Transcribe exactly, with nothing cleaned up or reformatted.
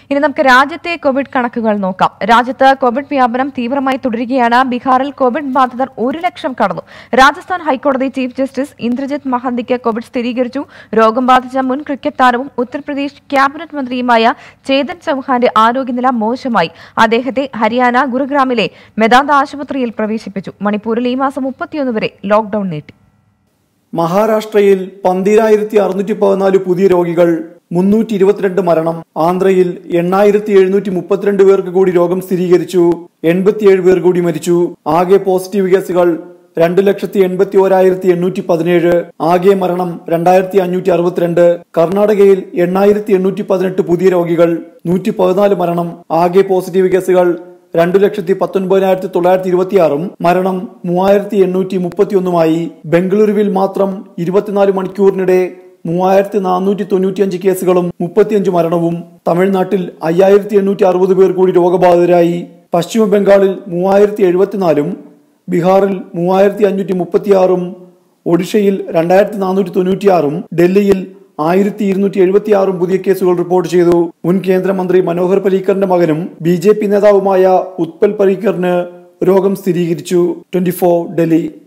ഇനി നമുക്ക് രാജ്യത്തെ കോവിഡ് കണക്കുകൾ നോക്കാം. രാജ്യത്ത് കോവിഡ് വ്യാപനം തീവ്രമായി തുടരുകയാണ്. ബീഹാറിൽ കോവിഡ് ബാധിതർ ഒരു ലക്ഷം കടന്നു. രാജസ്ഥാൻ ഹൈക്കോടതി ചീഫ് ജസ്റ്റിസ് ഇന്ദ്രജിത് മഹന്തിക്ക് കോവിഡ് സ്ഥിരീകരിച്ചു. രോഗം ബാധിച്ച മുൻ ക്രിക്കറ്റ് താരവും ഉത്തർപ്രദേശ് ക്യാബിനറ്റ് മന്ത്രിയുമായ ചേതൻ ചൌഹാന്റെ ആരോഗ്യനില മോശമായി. അദ്ദേഹത്തെ ഹരിയാന ഗുരുഗ്രാമിലെ മെദാന്ത ആശുപത്രിയിൽ പ്രവേശിപ്പിച്ചു. മണിപ്പൂരിൽ ഈ മാസം മുപ്പത്തിയൊന്ന് വരെ ലോക്ഡൌൺ നീട്ടി. മഹാരാഷ്ട്രയിൽ പന്തിരായിരത്തി അറുന്നൂറ്റി പതിനാല് പുതിയ രോഗികൾ, മുന്നൂറ്റി ഇരുപത്തിരണ്ട് മരണം. ആന്ധ്രയിൽ എണ്ണായിരത്തി എഴുന്നൂറ്റി മുപ്പത്തിരണ്ട് പേർക്ക് കൂടി രോഗം സ്ഥിരീകരിച്ചു. എൺപത്തിയേഴ് പേർ കൂടി മരിച്ചു. ആകെ പോസിറ്റീവ് കേസുകൾ രണ്ടു ലക്ഷത്തി എൺപത്തി ഓരായിരത്തി എണ്ണൂറ്റി പതിനേഴ്. ആകെ മരണം രണ്ടായിരത്തി അഞ്ഞൂറ്റി അറുപത്തിരണ്ട്. കർണാടകയിൽ എണ്ണായിരത്തി എണ്ണൂറ്റി പതിനെട്ട് പുതിയ രോഗികൾ, നൂറ്റി പതിനാല് മരണം. ആകെ പോസിറ്റീവ് കേസുകൾ രണ്ടു ലക്ഷത്തി പത്തൊൻപതിനായിരത്തി തൊള്ളായിരത്തി ഇരുപത്തിയാറും മരണം മൂവായിരത്തി എണ്ണൂറ്റി മുപ്പത്തി ഒന്നുമായി. ബംഗളൂരുവിൽ മാത്രം ഇരുപത്തിനാല് മണിക്കൂറിനിടെ മൂവായിരത്തി നാനൂറ്റി തൊണ്ണൂറ്റിയഞ്ച് കേസുകളും മുപ്പത്തിയഞ്ച് മരണവും. തമിഴ്നാട്ടിൽ അയ്യായിരത്തി എണ്ണൂറ്റി അറുപത് പേർ കൂടി രോഗബാധിതരായി. പശ്ചിമ ബംഗാളിൽ മൂവായിരത്തി എഴുപത്തിനാലും ബീഹാറിൽ മൂവായിരത്തി അഞ്ഞൂറ്റി മുപ്പത്തിയാറും ഒഡീഷയിൽ രണ്ടായിരത്തി നാനൂറ്റി തൊണ്ണൂറ്റിയാറും ഡൽഹിയിൽ ആയിരത്തി ഇരുന്നൂറ്റി എഴുപത്തി ആറും പുതിയ കേസുകൾ റിപ്പോർട്ട് ചെയ്തു. മുൻ കേന്ദ്രമന്ത്രി മനോഹർ പരീക്കറിന്റെ മകനും ബി ജെ പി നേതാവുമായ ഉത്പൽ പരീക്കറിന് രോഗം സ്ഥിരീകരിച്ചു. Twenty four Delhi.